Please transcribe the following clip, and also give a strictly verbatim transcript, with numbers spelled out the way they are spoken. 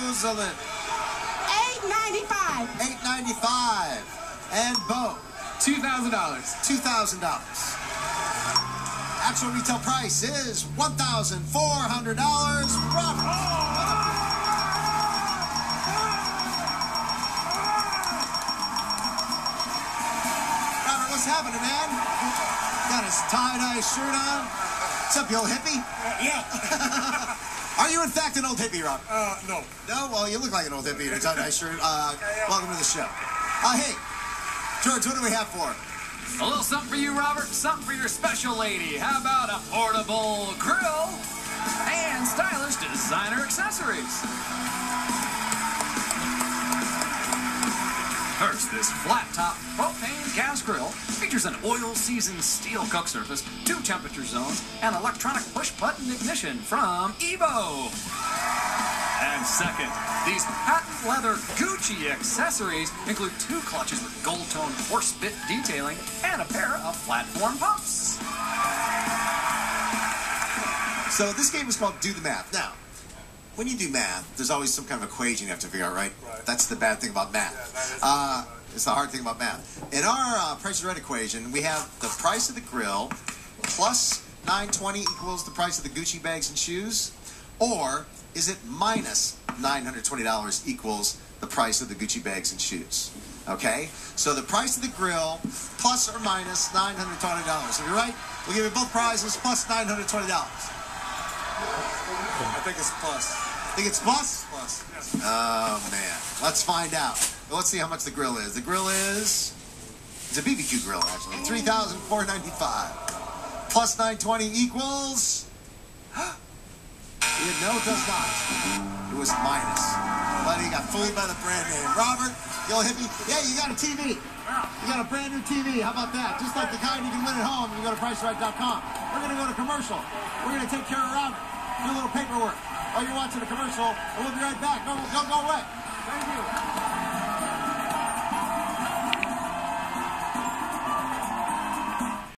Rosalind? eight ninety-five. eight ninety-five. And Bo? two thousand dollars. two thousand dollars. Actual retail price is one thousand four hundred dollars. Robert. Robert, what's happening, man? Got his tie-dye shirt on. What's up, you old hippie? Uh, yeah. Are you, in fact, an old hippie, Rob? Uh, no. No? Well, you look like an old hippie in a tie-dye shirt. Uh, welcome to the show. Uh, hey, George, what do we have for him? A little something for you, Robert. Something for your special lady. How about a portable grill and stylish designer accessories? First, this flat-top propane gas grill features an oil-seasoned steel cook surface, two temperature zones, and electronic push-button ignition from Evo. And second, these patent leather Gucci accessories include two clutches with gold-toned horse bit detailing and a pair of platform pumps. So this game is called Do the Math. Now, when you do math, there's always some kind of equation you have to figure out, right? Right. That's the bad thing about math. Yeah, that is uh, it's the hard thing about math. In our uh, Price is Right equation, we have the price of the grill plus nine twenty equals the price of the Gucci bags and shoes, or is it minus nine hundred twenty dollars equals the price of the Gucci bags and shoes? Okay? So the price of the grill plus or minus nine hundred twenty dollars. If you're right, we'll give you both prizes plus nine hundred twenty dollars. I think it's plus. Think it's plus? Plus. Yes. Oh, man. Let's find out. Well, let's see how much the grill is. The grill is... It's a B B Q grill, actually. three thousand four hundred ninety-five dollars. Plus nine hundred twenty dollars equals... Yeah, no, it does not. It was minus. But he got fooled by the brand name. Robert, you old hippie. Yeah, you got a T V. You got a brand new T V. How about that? Just like the kind you can win at home, you go to price right dot com. We're going to go to commercial. We're going to take care of Robert. Do a little paperwork while you're watching the commercial, and we'll be right back. Go, go, go away. Thank you.